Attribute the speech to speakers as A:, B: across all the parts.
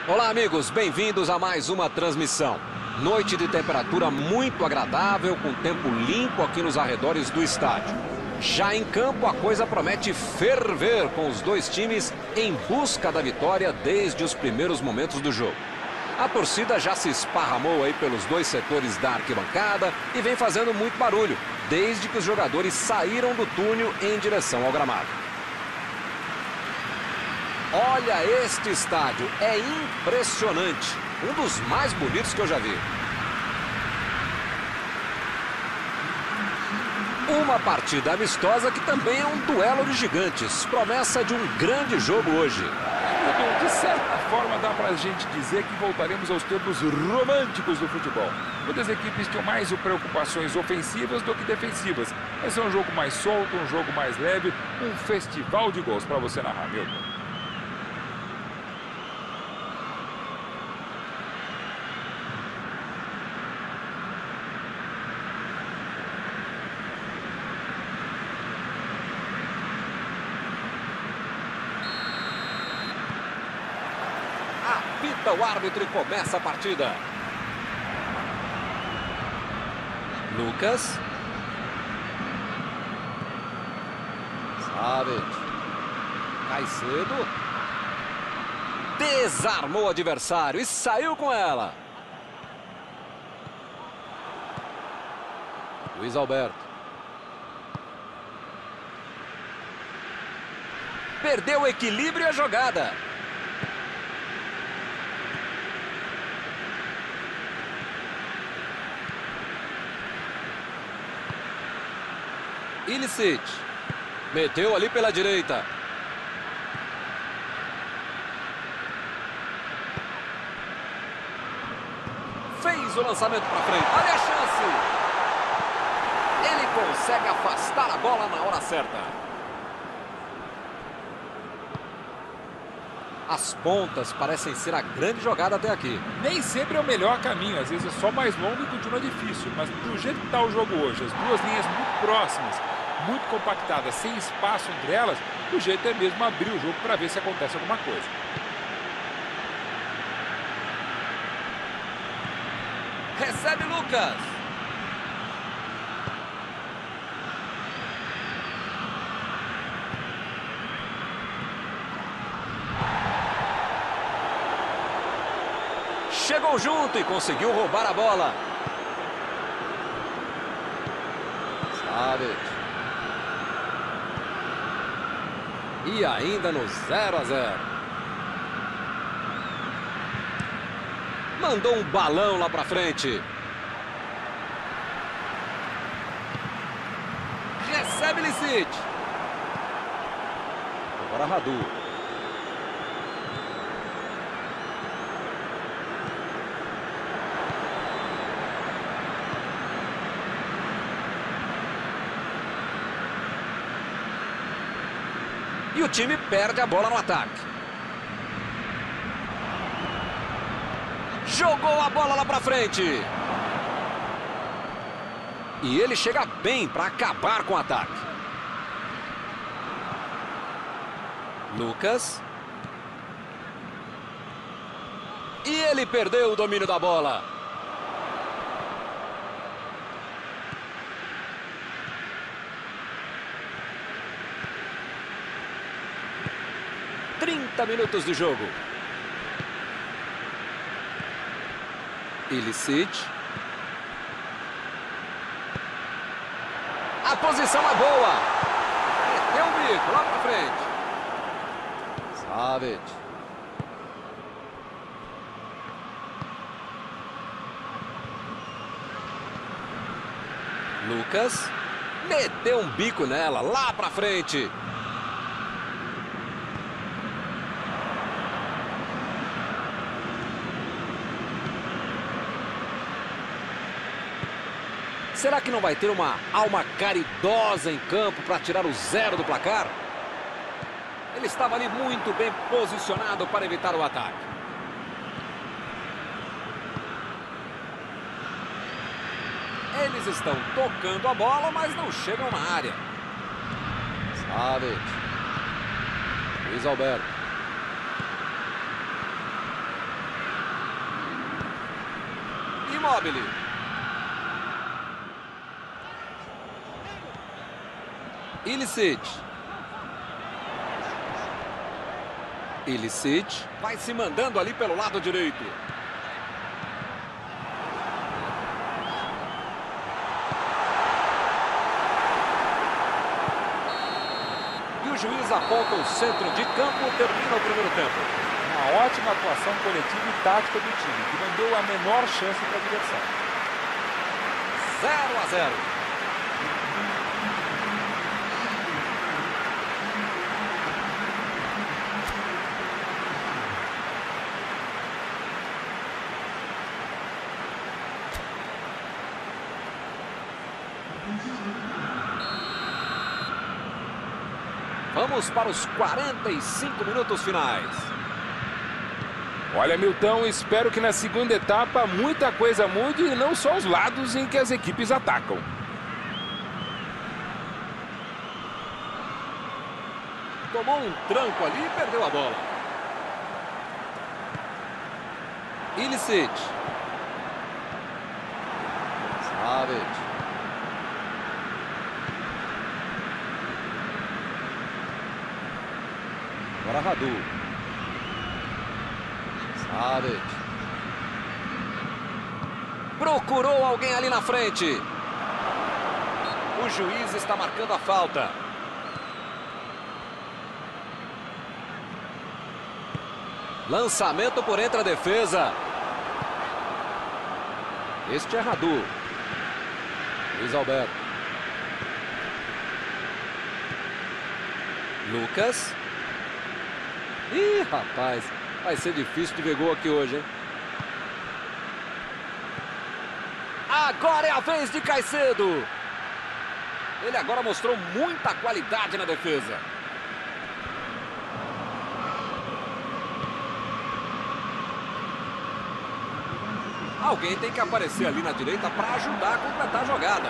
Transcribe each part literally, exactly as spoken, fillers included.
A: Olá, amigos, bem-vindos a mais uma transmissão. Noite de temperatura muito agradável, com tempo limpo aqui nos arredores do estádio. Já em campo, a coisa promete ferver, com os dois times em busca da vitória desde os primeiros momentos do jogo. A torcida já se esparramou aí pelos dois setores da arquibancada e vem fazendo muito barulho, desde que os jogadores saíram do túnel em direção ao gramado. Olha este estádio, é impressionante, um dos mais bonitos que eu já vi. Uma partida amistosa que também é um duelo de gigantes, promessa de um grande jogo hoje.
B: De certa forma, dá pra gente dizer que voltaremos aos tempos românticos do futebol. Quando as equipes tinham mais preocupações ofensivas do que defensivas. Esse é um jogo mais solto, um jogo mais leve, um festival de gols para você narrar, Milton.
A: Apita o árbitro e começa a partida. Lucas. Sabe. Caicedo. Desarmou o adversário e saiu com ela. Luiz Alberto. Perdeu o equilíbrio e a jogada. Ilicic. Meteu ali pela direita. Fez o lançamento para frente. Olha a chance. Ele consegue afastar a bola na hora certa. As pontas parecem ser a grande jogada até aqui.
B: Nem sempre é o melhor caminho, às vezes é só mais longo e continua difícil. Mas do jeito que está o jogo hoje, as duas linhas muito próximas, muito compactadas, sem espaço entre elas, o jeito é mesmo abrir o jogo para ver se acontece alguma coisa.
A: Recebe Lucas. Chegou junto e conseguiu roubar a bola. Sabe. E ainda no zero a zero. Mandou um balão lá pra frente. Recebe Ilicic. Agora Radu. E o time perde a bola no ataque. Jogou a bola lá pra frente. E ele chega bem para acabar com o ataque. Lucas. E ele perdeu o domínio da bola. trinta minutos de jogo. Ilicic. A posição é boa. Meteu o bico lá pra frente. Sabe. Lucas. Meteu um bico nela lá pra frente. Será que não vai ter uma alma caridosa em campo para tirar o zero do placar? Ele estava ali muito bem posicionado para evitar o ataque. Eles estão tocando a bola, mas não chegam na área. Sabe. Luiz Alberto. Immobile.
C: Ilicic. Ilicic.
A: Vai se mandando ali pelo lado direito. E o juiz aponta o centro de campo e termina o primeiro tempo.
B: Uma ótima atuação coletiva e tática do time, que não deu a menor chance para a adversário.
A: zero a zero. Vamos para os quarenta e cinco minutos finais.
B: Olha, Milton, espero que na segunda etapa muita coisa mude e não só os lados em que as equipes atacam.
A: Tomou um tranco ali e perdeu a bola.
C: Ilicic. Savic. Agora Radu. Savic.
A: Procurou alguém ali na frente. O juiz está marcando a falta. Lançamento por entre a defesa. Este é Radu.
C: Luiz Alberto. Lucas. Ih, rapaz. Vai ser difícil de ver gol aqui hoje, hein?
A: Agora é a vez de Caicedo. Ele agora mostrou muita qualidade na defesa. Alguém tem que aparecer ali na direita para ajudar a completar a jogada.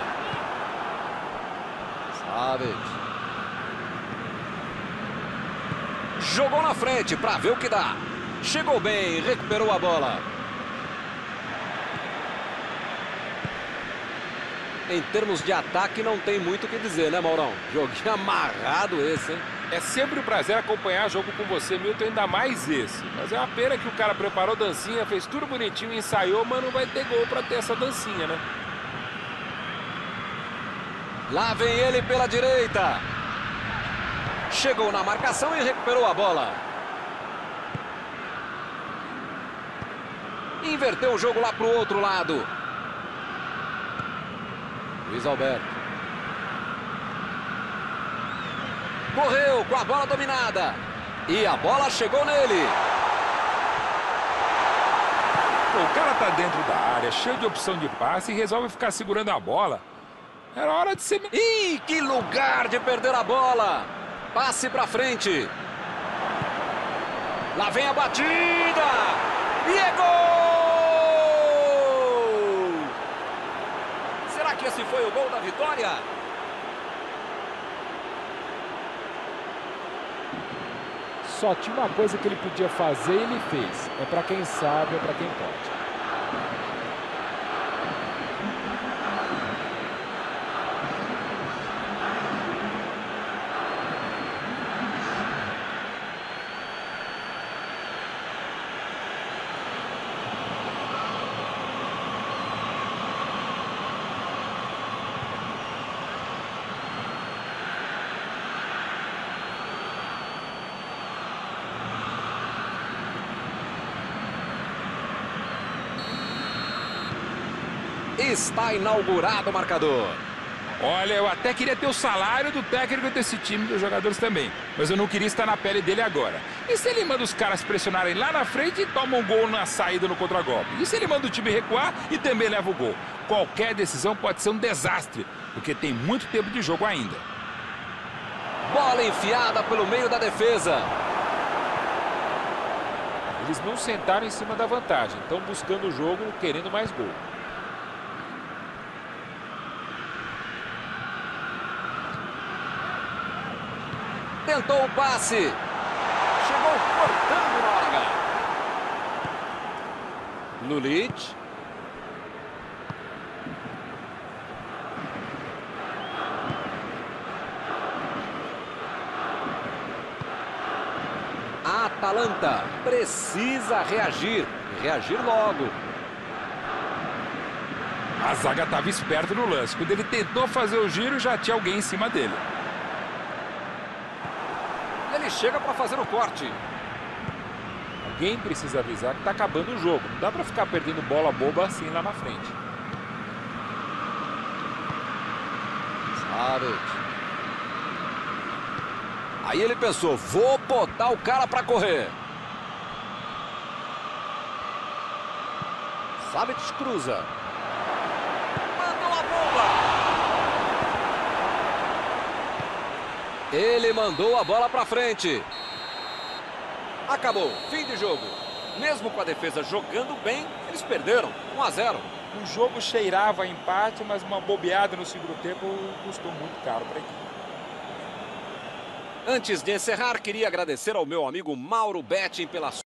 C: Savic.
A: Jogou na frente para ver o que dá. Chegou bem, recuperou a bola. Em termos de ataque, não tem muito o que dizer, né, Maurão? Joguinho amarrado esse, hein?
B: É sempre um prazer acompanhar jogo com você, Milton, ainda mais esse. Mas é uma pena que o cara preparou dancinha, fez tudo bonitinho, ensaiou, mas não vai ter gol para ter essa dancinha, né?
A: Lá vem ele pela direita. Chegou na marcação e recuperou a bola. Inverteu o jogo lá para o outro lado.
C: Luiz Alberto.
A: Correu com a bola dominada. E a bola chegou nele.
B: Pô, o cara tá dentro da área, cheio de opção de passe e resolve ficar segurando a bola. Era hora de ser...
A: Ih, que lugar de perder a bola. Passe pra frente. Lá vem a batida. E é gol! Será que esse foi o gol da vitória?
D: Só tinha uma coisa que ele podia fazer e ele fez. É para quem sabe, é para quem pode.
A: Está inaugurado o marcador.
B: Olha, eu até queria ter o salário do técnico desse time e dos jogadores também. Mas eu não queria estar na pele dele agora. E se ele manda os caras pressionarem lá na frente e toma um gol na saída no contragolpe? E se ele manda o time recuar e também leva o gol? Qualquer decisão pode ser um desastre, porque tem muito tempo de jogo ainda.
A: Bola enfiada pelo meio da defesa.
D: Eles não sentaram em cima da vantagem. Estão buscando o jogo, querendo mais gol.
A: Tentou o passe. Chegou cortando na hora H.
C: Lulic.
A: Atalanta precisa reagir. E reagir logo.
B: A zaga estava esperta no lance. Quando ele tentou fazer o giro, já tinha alguém em cima dele.
A: Ele chega para fazer o corte.
D: Alguém precisa avisar que está acabando o jogo. Não dá para ficar perdendo bola boba assim lá na frente.
A: Savic. Aí ele pensou, vou botar o cara para correr. Savic cruza. Mandou a bomba. Ele mandou a bola para frente. Acabou, fim de jogo. Mesmo com a defesa jogando bem, eles perderam. um a zero.
D: O jogo cheirava a empate, mas uma bobeada no segundo tempo custou muito caro para a equipe.
A: Antes de encerrar, queria agradecer ao meu amigo Mauro Betting pela